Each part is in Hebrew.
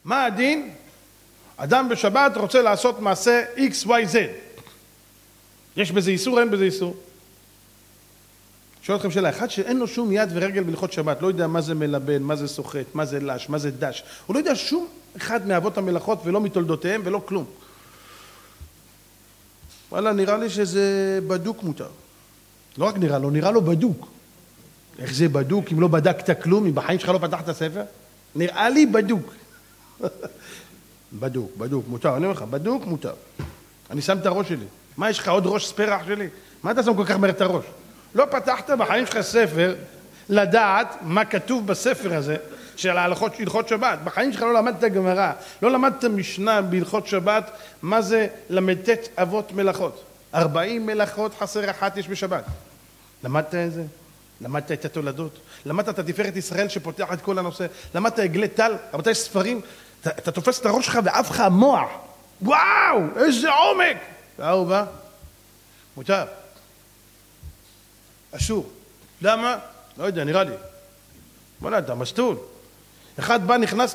מה הדין? אדם בשבת רוצה לעשות מעשה XYZ. יש בזה איסור, אין בזה איסור. שואל אתכם שאלה, אחד שאין לו שום יד ורגל בהלכות שבת, לא יודע מה זה מלבן, מה זה סוחט, מה זה לש, מה זה דש. הוא לא יודע שום אחד מאבות המלאכות ולא מתולדותיהם ולא כלום. וואלה, נראה לי שזה בדוק מותר. לא רק נראה לו, נראה לו בדוק. איך זה בדוק אם לא בדקת כלום, אם בחיים שלך לא פתחת ספר? נראה לי בדוק. בדוק, מותר, אני אומר לך, בדוק, מותר. אני שם את הראש שלי. מה, יש לך עוד ראש ספרח שלי? מה אתה שם כל כך מהר את הראש? לא פתחת בחיים שלך ספר לדעת מה כתוב בספר הזה של הלכות שבת. בחיים שלך לא למדת גמרא, לא למדת משנה בהלכות שבת, מה זה למדת אבות מלאכות. 40 מלאכות חסר אחת יש בשבת. למדת את זה? למדת את התולדות? למדת את תפארת ישראל שפותח את כל הנושא? למדת עגלי טל? רבותיי, יש ספרים, אתה תופס את הראש שלך ועף לך המוח. וואו, איזה עומק! והוא בא, מותר. אסור. למה? לא יודע, נראה לי. בוא אתה מסטול. אחד בא, נכנס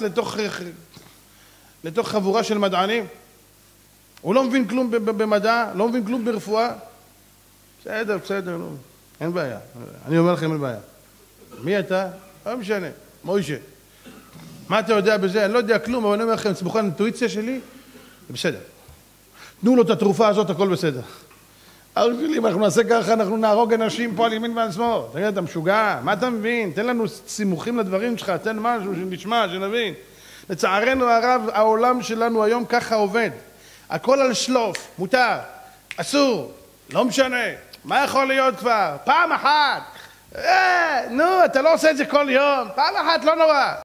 לתוך חבורה של מדענים. הוא לא מבין כלום במדע, לא מבין כלום ברפואה. בסדר, לא. אין בעיה. אני אומר לכם, אין בעיה. מי אתה? לא משנה. מוישה. מה אתה יודע בזה? אני לא יודע כלום, אבל אני אומר לכם, סמוכו על האינטואיציה שלי, זה בסדר. תנו לו את התרופה הזאת, הכל בסדר. אם אנחנו נעשה ככה, אנחנו נהרוג אנשים פה על ימין ועל שמאל. תגיד, אתה משוגע? מה אתה מבין? תן לנו סימוכים לדברים שלך, תן משהו שנשמע, שנבין. לצערנו הרב, העולם שלנו היום ככה עובד. הכל על שלוף, מותר, אסור, לא משנה. מה יכול להיות כבר? פעם אחת. נו, אתה לא עושה את זה כל יום. פעם אחת לא נורא.